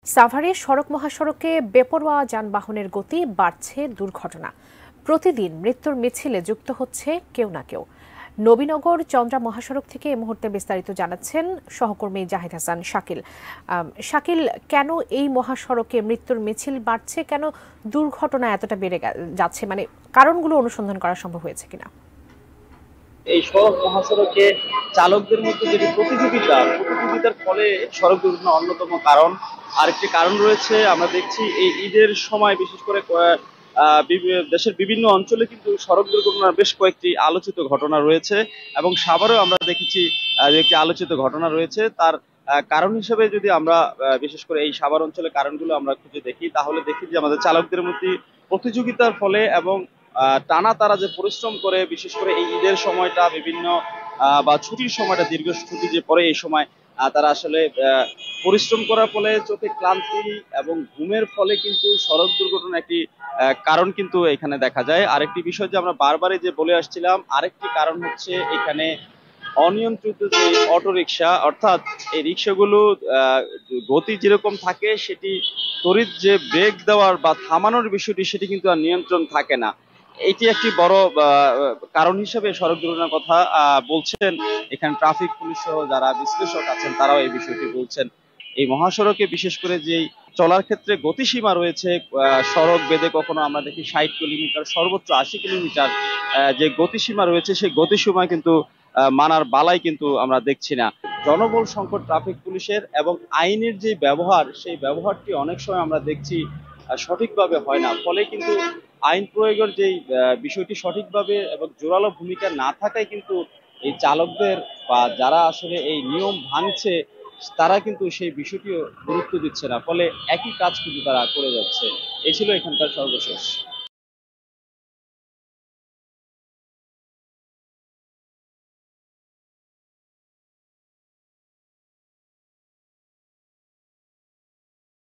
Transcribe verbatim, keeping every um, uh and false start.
সাভারে সড়ক মহাসড়কে বেপরোয়া যানবাহনের গতি বাড়ছে, দুর্ঘটনা প্রতিদিন মৃত্যুর মিছিলে যুক্ত হচ্ছে কেউ না কেউ। নবীনগর চন্দ্রা মহাসড়ক থেকে এই মুহূর্তে বিস্তারিত জানাচ্ছেন সহকর্মী জাহিদ হাসান শাকিল। শাকিল, কেন এই মহাসড়কে মৃত্যুর মিছিল বাড়ছে, কেন দুর্ঘটনা এতটা বেড়ে যাচ্ছে, মানে কারণগুলো অনুসন্ধান করা সম্ভব হয়েছে কিনা? এই সড়ক মহাসড়কে চালকদের মধ্যে যে প্রতিযোগিতা প্রতিযোগিতার ফলে সড়ক দুর্ঘটনা অন্যতম কারণ। আরেকটি কারণ রয়েছে, আমরা দেখছি এই ঈদের সময় বিশেষ করে আহ দেশের বিভিন্ন অঞ্চলে কিন্তু সড়ক দুর্ঘটনার বেশ কয়েকটি আলোচিত ঘটনা রয়েছে এবং সাভারেও আমরা দেখেছি যে একটি আলোচিত ঘটনা রয়েছে। তার কারণ হিসেবে যদি আমরা বিশেষ করে এই সাভার অঞ্চলের কারণগুলো আমরা খুঁজে দেখি, তাহলে দেখি যে আমাদের চালকদের মধ্যে প্রতিযোগিতার ফলে এবং টানা তারা যে পরিশ্রম করে, বিশেষ করে এই ঈদের সময়টা বিভিন্ন বা ছুটির সময়টা দীর্ঘ ছুটি যে পরে এই সময় তারা আসলে পরিশ্রম করার ফলে চোখে ক্লান্তি এবং ঘুমের ফলে কিন্তু সড়ক দুর্ঘটনা একটি কারণ কিন্তু এখানে দেখা যায়। আরেকটি বিষয় যে আমরা বারবারই যে বলে আসছিলাম, আরেকটি কারণ হচ্ছে এখানে অনিয়ন্ত্রিত যে অটো রিক্সা, অর্থাৎ এই রিক্সাগুলো গতি যেরকম থাকে সেটি তড়িৎ যে ব্রেক দেওয়ার বা থামানোর বিষয়টি সেটি কিন্তু আর নিয়ন্ত্রণ থাকে না। এটি একটি বড় কারণ হিসেবে সড়ক দুর্ঘটনার কথা বলছেন এখানে ট্রাফিক পুলিশ সহ যারা বিশ্লেষক আছেন, তারাও এই বিষয়টি বলছেন। এই মহাসড়কে বিশেষ করে যে চলার ক্ষেত্রে গতিসীমা রয়েছে, সড়ক বেঁধে কখনো আমরা দেখি ষাট কিলোমিটার সর্বোচ্চ আশি কিলোমিটার যে গতিসীমা রয়েছে, সেই গতিসীমা কিন্তু মানার বালাই কিন্তু আমরা দেখছি না। জনবল সংকট ট্রাফিক পুলিশের এবং আইনের যে ব্যবহার, সেই ব্যবহারটি অনেক সময় আমরা দেখছি সঠিকভাবে হয় না। ফলে কিন্তু আইন প্রয়োগের যে বিষয়টি সঠিকভাবে এবং জোরালো ভূমিকা না থাকায় কিন্তু এই চালকদের বা যারা আসলে এই নিয়ম ভাঙছে তারা কিন্তু সেই বিষয়টিও গুরুত্ব দিচ্ছে না, ফলে একই কাজ কিন্তু তারা করে যাচ্ছে। এই ছিল এখানকার সর্বশেষ।